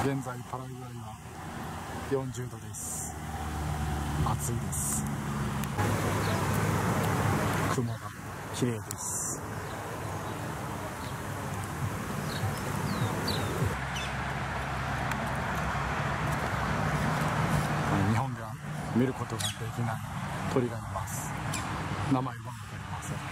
現在パラグアイは40度です。暑いです。雲が綺麗です。日本では見ることができない鳥がいます。名前は分かりません。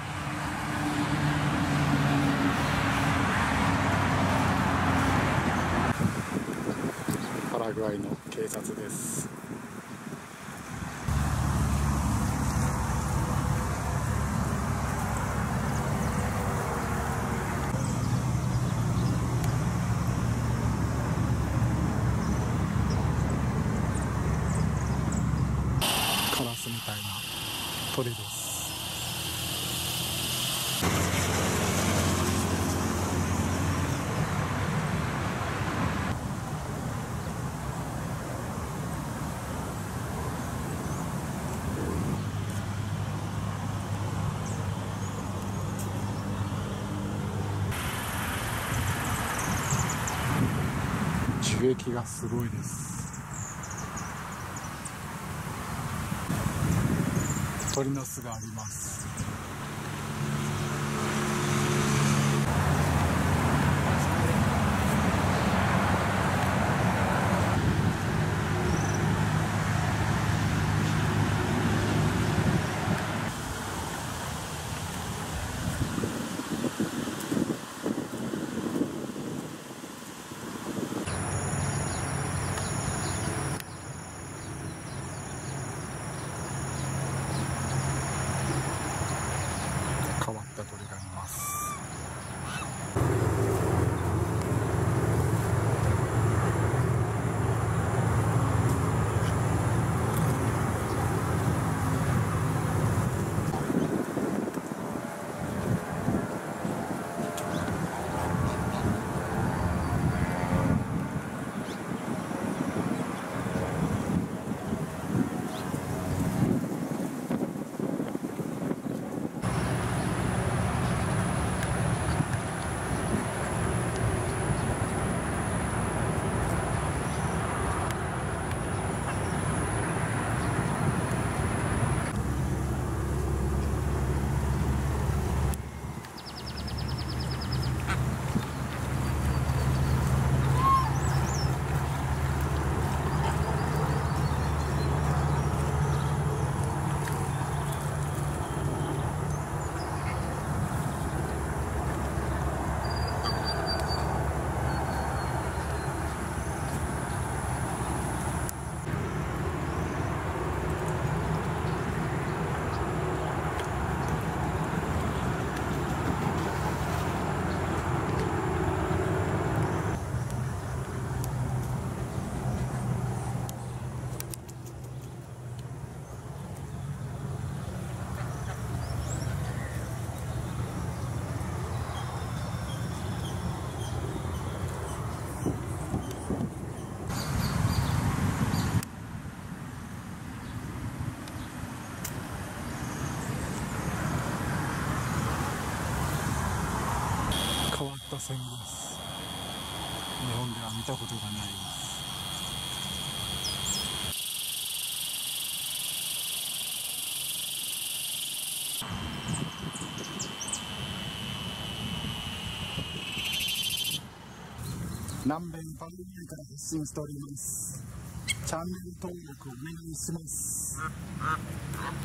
パラグアイの警察です。カラスみたいな鳥です。樹液がすごいです。鳥の巣があります。変わった鳥がいます。変わった線です。日本では見たことがないです。南米パラグアイから発信しております。チャンネル登録お願いします。